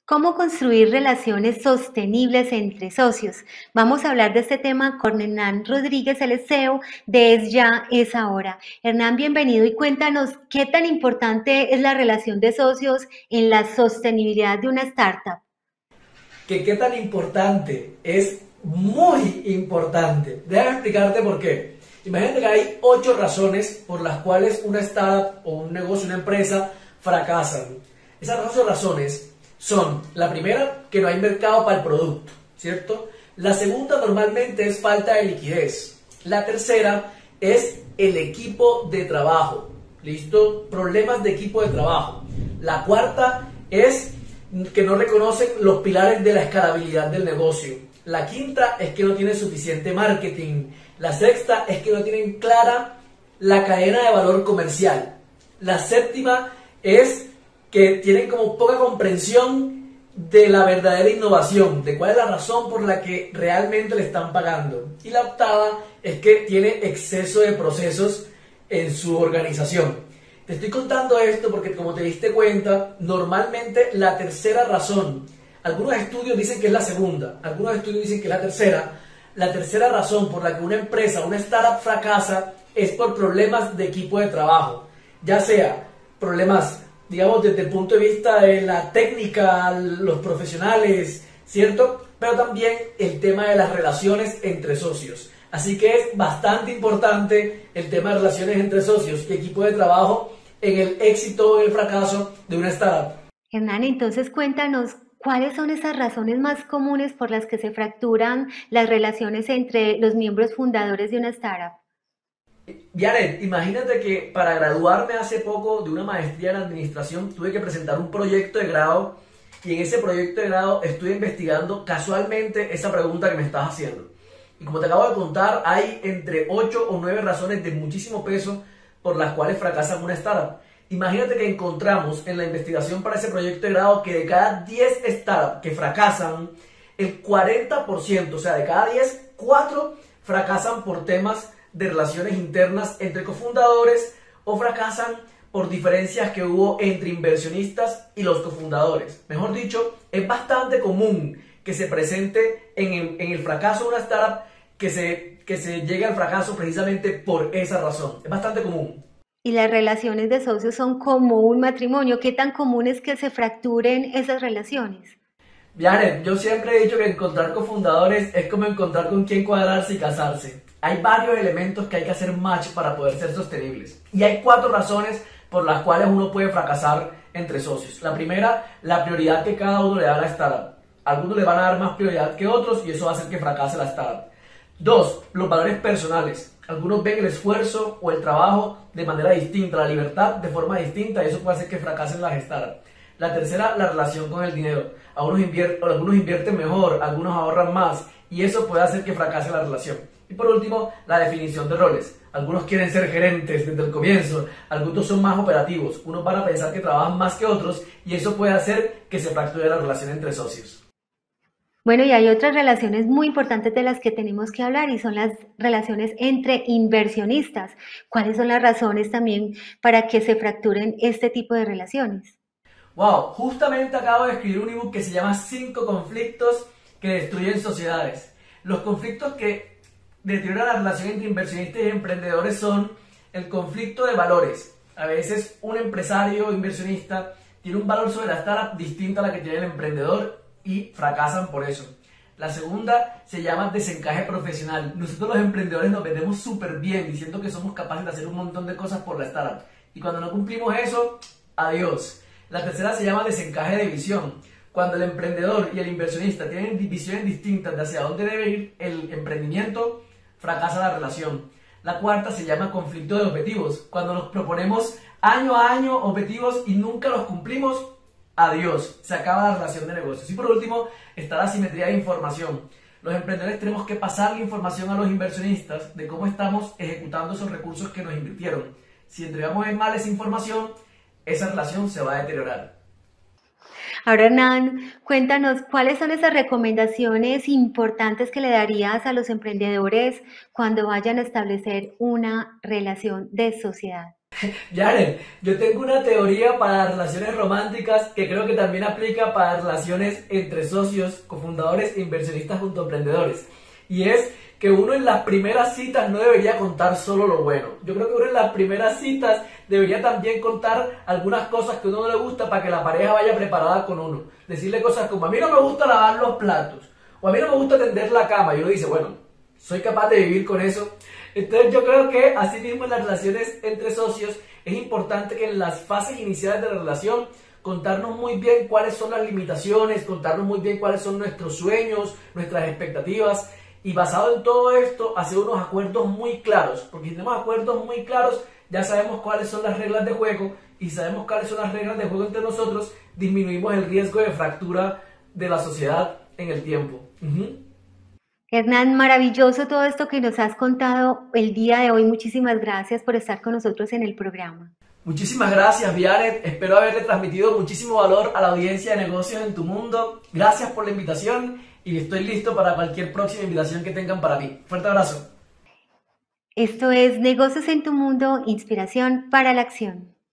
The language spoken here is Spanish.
¿Cómo construir relaciones sostenibles entre socios? Vamos a hablar de este tema con Hernán Rodríguez, el CEO de Es Ya, Es Ahora. Hernán, bienvenido y cuéntanos qué tan importante es la relación de socios en la sostenibilidad de una startup. Que qué tan importante es muy importante. Déjame explicarte por qué. Imagínate que hay 8 razones por las cuales una startup o un negocio, una empresa fracasan. Esas 8 razones son: la primera, que no hay mercado para el producto, ¿cierto? La segunda normalmente es falta de liquidez. La tercera es el equipo de trabajo. ¿Listo? Problemas de equipo de trabajo. La cuarta es que no reconocen los pilares de la escalabilidad del negocio. La quinta es que no tienen suficiente marketing. La sexta es que no tienen clara la cadena de valor comercial. La séptima es que tienen como poca comprensión de la verdadera innovación, de cuál es la razón por la que realmente le están pagando. Y la octava es que tiene exceso de procesos en su organización. Te estoy contando esto porque, como te diste cuenta, normalmente la tercera razón, algunos estudios dicen que es la segunda, algunos estudios dicen que es la tercera razón por la que una empresa, una startup fracasa es por problemas de equipo de trabajo, ya sea problemas, digamos, desde el punto de vista de la técnica, los profesionales, ¿cierto? Pero también el tema de las relaciones entre socios. Así que es bastante importante el tema de relaciones entre socios y equipo de trabajo en el éxito o el fracaso de una startup. Hernán, entonces cuéntanos cuáles son esas razones más comunes por las que se fracturan las relaciones entre los miembros fundadores de una startup. Jared, imagínate que para graduarme hace poco de una maestría en administración tuve que presentar un proyecto de grado y en ese proyecto de grado estuve investigando casualmente esa pregunta que me estás haciendo. Y como te acabo de contar, hay entre 8 o 9 razones de muchísimo peso por las cuales fracasan una startup. Imagínate que encontramos en la investigación para ese proyecto de grado que de cada 10 startups que fracasan, el 40%, o sea, de cada 10, 4 fracasan por temas de relaciones internas entre cofundadores o fracasan por diferencias que hubo entre inversionistas y los cofundadores. Mejor dicho, es bastante común que se presente en el fracaso de una startup que se llegue al fracaso precisamente por esa razón. Es bastante común. Y las relaciones de socios son como un matrimonio. ¿Qué tan común es que se fracturen esas relaciones? Janet, yo siempre he dicho que encontrar cofundadores es como encontrar con quién cuadrarse y casarse. Hay varios elementos que hay que hacer match para poder ser sostenibles. Y hay 4 razones por las cuales uno puede fracasar entre socios. La primera, la prioridad que cada uno le da a la startup. Algunos le van a dar más prioridad que otros y eso va a hacer que fracase la startup. 2, los valores personales. Algunos ven el esfuerzo o el trabajo de manera distinta, la libertad de forma distinta y eso puede hacer que fracasen las startups. La tercera, la relación con el dinero. Algunos invierten mejor, algunos ahorran más y eso puede hacer que fracase la relación. Y por último, la definición de roles. Algunos quieren ser gerentes desde el comienzo, algunos son más operativos, unos van a pensar que trabajan más que otros y eso puede hacer que se fracture la relación entre socios. Bueno, y hay otras relaciones muy importantes de las que tenemos que hablar y son las relaciones entre inversionistas. ¿Cuáles son las razones también para que se fracturen este tipo de relaciones? Wow, justamente acabo de escribir un ebook que se llama 5 conflictos que destruyen sociedades. Los conflictos que deterioran la relación entre inversionistas y emprendedores son el conflicto de valores. A veces un empresario o inversionista tiene un valor sobre la startup distinto a la que tiene el emprendedor y fracasan por eso. La segunda se llama desencaje profesional. Nosotros los emprendedores nos vendemos súper bien diciendo que somos capaces de hacer un montón de cosas por la startup. Y cuando no cumplimos eso, adiós. La tercera se llama desencaje de visión. Cuando el emprendedor y el inversionista tienen visiones distintas de hacia dónde debe ir el emprendimiento, fracasa la relación. La cuarta se llama conflicto de objetivos. Cuando nos proponemos año a año objetivos y nunca los cumplimos, adiós, se acaba la relación de negocios. Y por último, está la asimetría de información. Los emprendedores tenemos que pasar la información a los inversionistas de cómo estamos ejecutando esos recursos que nos invirtieron. Si entregamos en mal esa información, esa relación se va a deteriorar. Ahora, Hernán, cuéntanos cuáles son esas recomendaciones importantes que le darías a los emprendedores cuando vayan a establecer una relación de sociedad. Janet, yo tengo una teoría para relaciones románticas que creo que también aplica para relaciones entre socios, cofundadores e inversionistas junto a emprendedores. Y es que uno en las primeras citas no debería contar solo lo bueno. Yo creo que uno en las primeras citas debería también contar algunas cosas que a uno no le gusta para que la pareja vaya preparada con uno. Decirle cosas como, a mí no me gusta lavar los platos, o a mí no me gusta tender la cama. Y uno dice, bueno, soy capaz de vivir con eso. Entonces yo creo que así mismo en las relaciones entre socios es importante que en las fases iniciales de la relación contarnos muy bien cuáles son las limitaciones, contarnos muy bien cuáles son nuestros sueños, nuestras expectativas, y basado en todo esto hacer unos acuerdos muy claros, porque si tenemos acuerdos muy claros ya sabemos cuáles son las reglas de juego, y sabemos cuáles son las reglas de juego entre nosotros, disminuimos el riesgo de fractura de la sociedad en el tiempo. Hernán, maravilloso todo esto que nos has contado el día de hoy. Muchísimas gracias por estar con nosotros en el programa. Muchísimas gracias, Vianet. Espero haberle transmitido muchísimo valor a la audiencia de Negocios en tu Mundo. Gracias por la invitación y estoy listo para cualquier próxima invitación que tengan para mí. Fuerte abrazo. Esto es Negocios en tu Mundo, inspiración para la acción.